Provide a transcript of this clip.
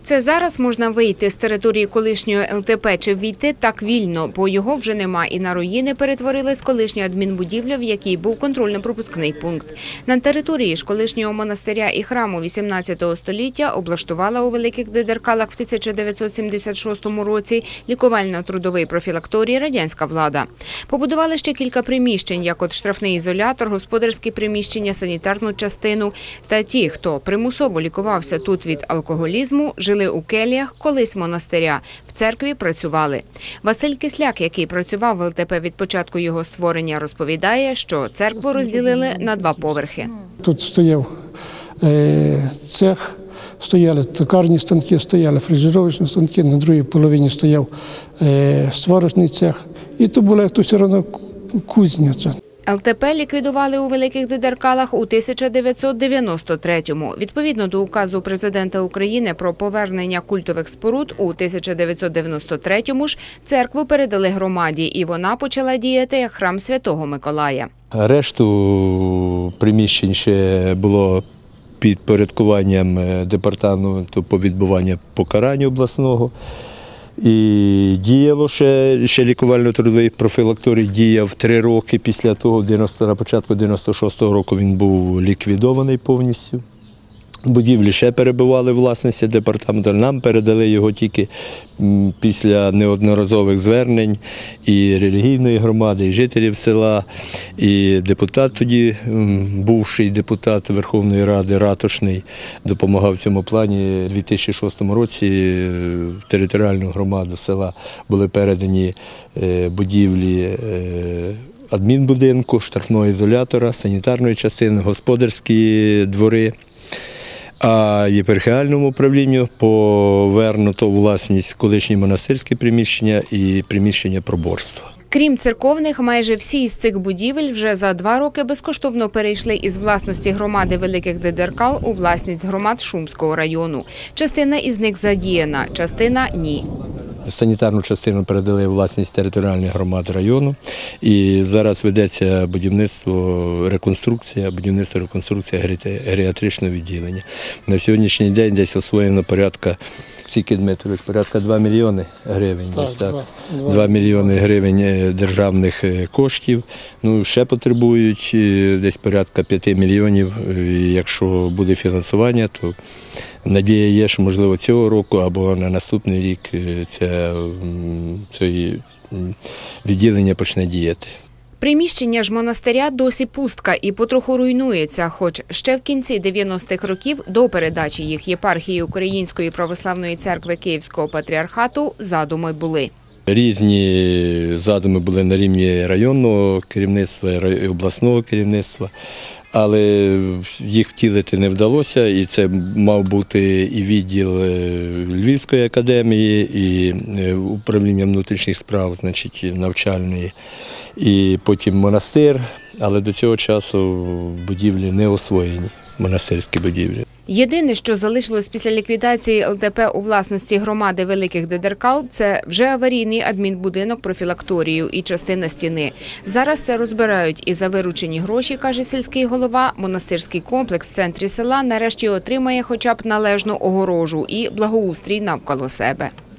Це зараз можна вийти з території колишньої ЛТП чи війти так вільно, бо його вже нема, і на руїни перетворилась колишня адмінбудівля, в якій був контрольно-пропускний пункт. На території ж колишнього монастиря і храму 18 століття облаштувала у Великих Дидеркалах в 1976 році лікувально-трудовий профілакторій радянська влада. Побудували ще кілька приміщень, як от штрафний ізолятор, господарські приміщення, санітарну частину. Та ті, хто примусово лікувався тут від алкоголізму, жили у келіях колись монастиря, в церкві працювали. Василь Кисляк, який працював в ЛТП від початку його створення, розповідає, що церкву розділили на 2 поверхи. Тут стояв цех, стояли токарні станки, стояли фрезеровочні станки, на другій половині стояв сварочний цех. І то була все одно кузня. ЛТП ліквідували у Великих Дидеркалах у 1993-му. Відповідно до указу президента України про повернення культових споруд у 1993-му ж церкву передали громаді, і вона почала діяти як храм Святого Миколая. Решту приміщень ще було під порядкуванням департаменту по відбуванню покарання обласного. І діяло ще лікувально-трудовий профілакторій діяв 3 роки після того, на початку 96-го року він був ліквідований повністю. Будівлі ще перебували в власності департаменту, нам передали його тільки після неодноразових звернень і релігійної громади, і жителів села, і депутат тоді, бувший депутат Верховної Ради Ратушний, допомагав в цьому плані. У 2006 році в територіальну громаду села були передані будівлі адмінбудинку, штрафного ізолятора, санітарної частини, господарські двори. А єпархіальному управлінню повернуто у власність колишні монастирські приміщення і приміщення проборства. Крім церковних, майже всі з цих будівель вже за 2 роки безкоштовно перейшли із власності громади Великих Дидеркал у власність громад Шумського району. Частина із них задіяна, частина – ні. Санітарну частину передали власність територіальних громад району, і зараз ведеться будівництво реконструкція геріатричного відділення. На сьогоднішній день десь освоєно порядка, скільки, Дмитрович, порядка 2 мільйони гривень. Так, 2 мільйони гривень державних коштів. Ну, ще потребують десь порядка 5 мільйонів. Якщо буде фінансування, то надія є, що, можливо, цього року або на наступний рік це відділення почне діяти. Приміщення ж монастиря досі пустка і потроху руйнується, хоч ще в кінці 90-х років до передачі їх єпархії Української православної церкви Київського патріархату задуми були. Різні задуми були на рівні районного керівництва і обласного керівництва, але їх втілити не вдалося, і це мав бути і відділ Львівської академії, і управління внутрішніх справ, значить, навчальної, і потім монастир, але до цього часу будівлі не освоєні, монастирські будівлі. Єдине, що залишилось після ліквідації ЛТП у власності громади Великих Дидеркал – це вже аварійний адмінбудинок профілакторію і частина стіни. Зараз це розбирають, і за виручені гроші, каже сільський голова, монастирський комплекс в центрі села нарешті отримає хоча б належну огорожу і благоустрій навколо себе.